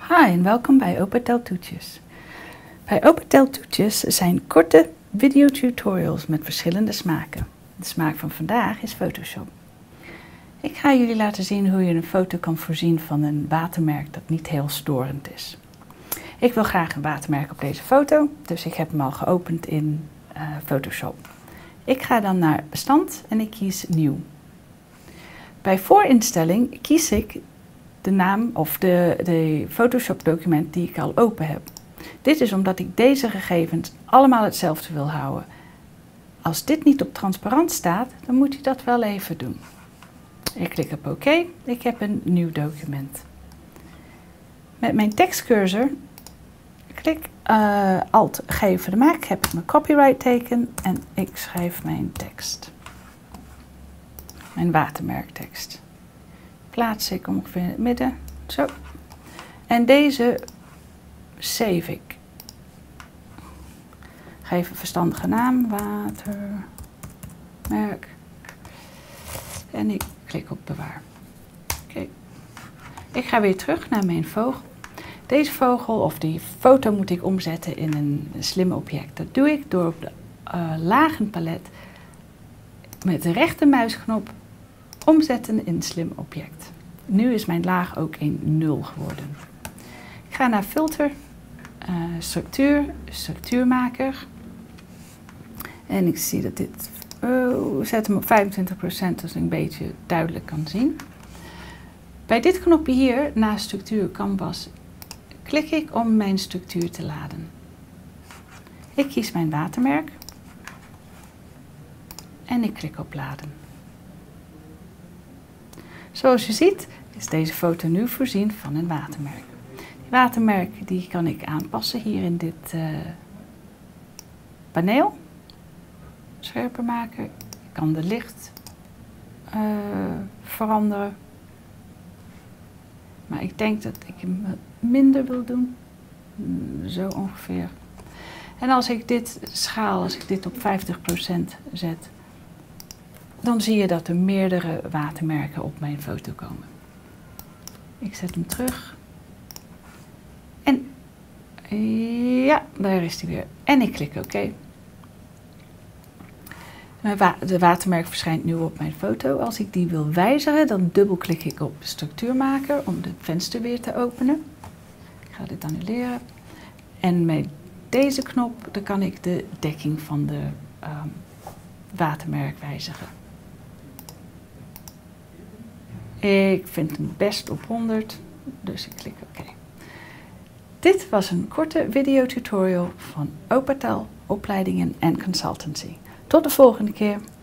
Hi en welkom bij Opatel Toetjes. Bij Opatel Toetjes zijn korte videotutorials met verschillende smaken. De smaak van vandaag is Photoshop. Ik ga jullie laten zien hoe je een foto kan voorzien van een watermerk dat niet heel storend is. Ik wil graag een watermerk op deze foto, dus ik heb hem al geopend in Photoshop. Ik ga dan naar bestand en ik kies nieuw. Bij voorinstelling kies ik de naam of de Photoshop document die ik al open heb. Dit is omdat ik deze gegevens allemaal hetzelfde wil houden. Als dit niet op transparant staat, dan moet je dat wel even doen. Ik klik op OK. Ik heb een nieuw document. Met mijn tekstcursor klik Alt-G voor de Mac, heb ik mijn copyright teken en ik schrijf mijn tekst. Mijn watermerktekst. Plaats ik ongeveer in het midden, zo. En deze save ik. Geef een verstandige naam, watermerk. En ik klik op bewaar. Oké. Ik ga weer terug naar mijn vogel. Deze vogel of die foto moet ik omzetten in een slim object. Dat doe ik door op de lagenpalet met de rechtermuisknop omzetten in een slim object. Nu is mijn laag ook in 0 geworden. Ik ga naar filter, structuurmaker. En ik zie dat dit, zet hem op 25% zodat ik een beetje duidelijk kan zien. Bij dit knopje hier, naast structuur canvas, klik ik om mijn structuur te laden. Ik kies mijn watermerk. En ik klik op laden. Zoals je ziet is deze foto nu voorzien van een watermerk. Die watermerk die kan ik aanpassen hier in dit paneel. Scherper maken. Ik kan de licht veranderen. Maar ik denk dat ik hem wat minder wil doen. Zo ongeveer. En als ik dit schaal, als ik dit op 50% zet, dan zie je dat er meerdere watermerken op mijn foto komen. Ik zet hem terug. En ja, daar is hij weer. En ik klik OK. De watermerk verschijnt nu op mijn foto. Als ik die wil wijzigen, dan dubbelklik ik op structuurmaker om het venster weer te openen. Ik ga dit annuleren. En met deze knop dan kan ik de dekking van de watermerk wijzigen. Ik vind hem best op 100, dus ik klik OK. Dit was een korte videotutorial van Opatel Opleidingen en Consultancy. Tot de volgende keer.